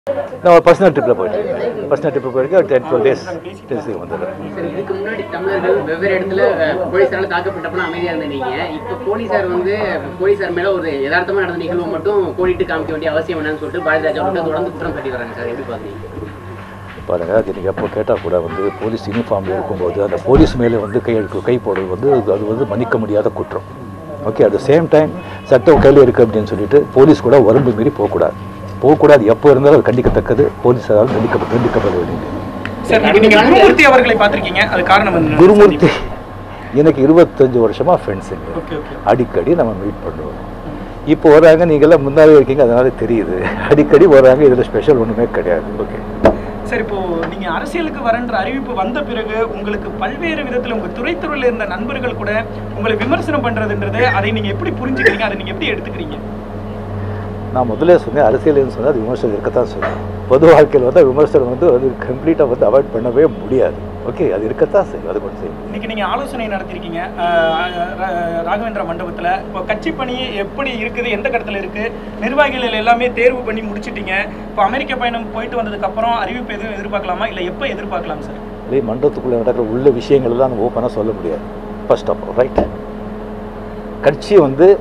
நான் ஒரு பர்சனல் ட்ரிப்பில் போயிட்டேன். பர்சனல் ட்ரிப்பில் போயிருக்கேன். ஒரு 10-12 டேஸ் டெல்லிக்கு வந்துடுறேன். இதுக்கு முன்னாடி தமிழர்கள் வெவ்வேறு இடத்துல போலீஸாரால் தாக்கப்பட்டப்போ அமைதியாக இருந்த நீங்கள் இப்போ போலீஸார் மேலே ஒரு யதார்த்தமாக நடந்த நிகழ்வு மட்டும் கோடிட்டு காமிக்க வேண்டிய அவசியம் என்னன்னு சொல்லிட்டு பாரதி ராஜா மட்டும் தொடர்ந்து குற்றம் கட்டி வராங்க சார். எப்படி பார்த்தீங்க? பாருங்கள், அது நீங்கள் எப்போ கேட்டால் கூட போலீஸ் யூனிஃபார்மில் இருக்கும்போது அந்த போலீஸ் மேலே கை போடுறது அது மன்னிக்க முடியாத குற்றம். Okay, at the same time சட்டம் கையில் இருக்குது அப்படின்னு சொல்லிட்டு போலீஸ் கூட வரம்பு மீறி போகக்கூடாது. எப்போ இருந்தாலும் அது கண்டிக்கத்தக்கது. போலீஸாரால் கண்டிக்கப்பட வேண்டியது. குருமூர்த்தி அவர்களை பார்த்திருக்கீங்க, அது காரணம் என்ன? குருமூர்த்தி எனக்கு 25 வருஷமாக ஃப்ரெண்ட்ஸுங்க. அடிக்கடி நம்ம மீட் பண்ணுவோம். இப்போ வராங்க, நீங்கள்லாம் முன்னாலே இருக்கீங்க, அதனால தெரியுது. அடிக்கடி வராங்க, இதில் ஸ்பெஷல் ஒன்றுமே கிடையாது. ஓகே சார், இப்போ நீங்க அரசியலுக்கு வரன்ற அறிவிப்பு வந்த பிறகு உங்களுக்கு பல்வேறு விதத்தில் உங்க துறைத்துறையில் இருந்த நண்பர்கள் கூட உங்களை விமர்சனம் பண்றதுன்றது, அதை நீங்க எப்படி புரிஞ்சுக்கிறீங்க, அதை நீங்க எப்படி எடுத்துக்கிறீங்க? நான் முதல்ல சொன்னேன், அரசியல்னு சொன்னால் அது விமர்சனம் இருக்கத்தான் சொன்னேன். பொது வாழ்க்கையில் விமர்சனம் அது கம்ப்ளீட்டாக அவாய்ட் பண்ணவே முடியாது. ஓகே, அது இருக்கத்தான் செய்யும். அது மட்டும் செய்யும். இன்னைக்கு நீங்கள் ஆலோசனை நடத்திருக்கீங்க ராகவேந்திரா மண்டபத்தில். இப்போ கட்சி பணி எப்படி இருக்குது, எந்த கட்டத்தில் இருக்குது, நிர்வாகிகள் எல்லாமே தேர்வு பண்ணி முடிச்சிட்டீங்க. இப்போ அமெரிக்க பயணம் போயிட்டு வந்ததுக்கப்புறம் அறிவிப்பு எதுவும் எதிர்பார்க்கலாமா, இல்லை எப்போ எதிர்பார்க்கலாம் சார்? இல்லை, மண்டபத்துக்குள்ளே நடக்கிற உள்ள விஷயங்கள் எல்லாம் நம்ம ஓப்பனாக சொல்ல முடியாது. ஃபர்ஸ்ட் ஆஃப் ஆல் ரைட், கட்சி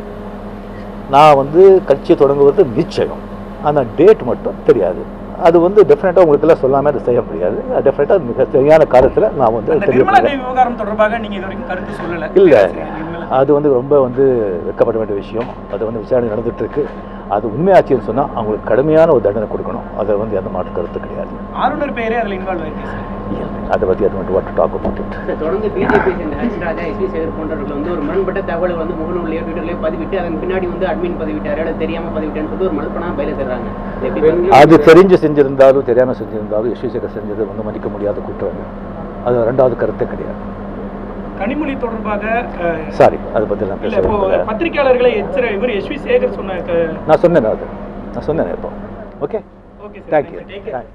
நான் கட்சியை தொடங்குவது நிச்சயம். ஆனால் டேட் மட்டும் தெரியாது. அது டெஃபினட்டாக உங்களுக்கெல்லாம் சொல்லாமல் அதை செய்ய முடியாது. டெஃபினட்டாக மிக சரியான காலத்தில் நான் விவகாரம் தொடர்பாக நீங்கள் இது வரைக்கும் கருத்து சொல்லலை? இல்லை, அது ரொம்ப வெட்கப்பட வேண்டிய விஷயம். அது விசாரணை நடந்துகிட்ருக்கு. அது உண்மையாச்சுன்னு சொன்னால் அவங்களுக்கு கடுமையான ஒரு தண்டனை கொடுக்கணும். அதை எந்த மாற்று கருத்து கிடையாது. ஆளுநர் பேரே அதில் இன்வால்வ் ஆயிருக்கு சார். அதை பற்றி அது மட்டும் வாட் டாக் அபவுட் இட். தொடர்ந்து பிஜேபி சேர்ந்த ஹர்ஷ் ராஜா, எஸ்வி சேகர் போன்றவர்கள் ஒரு முரண்பட்ட தகவல் முகநூல்லையோ ட்விட்டர்லையோ பதிவிட்டு அதன் பின்னாடி அட்மின் பதிவிட்டாரு, அதை தெரியாமல் பதிவிட்டேன்னு சொல்லிட்டு ஒரு மலுப்பணம் பயில தர்றாங்க. அது தெரிஞ்சு செஞ்சிருந்தாலும் தெரியாமல் செஞ்சிருந்தாலும் எஸ்வி சேகர் செஞ்சது மன்னிக்க முடியாத குற்றம். அது ரெண்டாவது கருத்தே கிடையாது. கனிமொழி தொடர்பாக சாரி, அதை பற்றி நான் பேசுகிறேன். பத்திரிகையாளர்களை இவர் எஸ்வி சேகர் நான் சொன்னேன் இப்போ. Okay, thank you.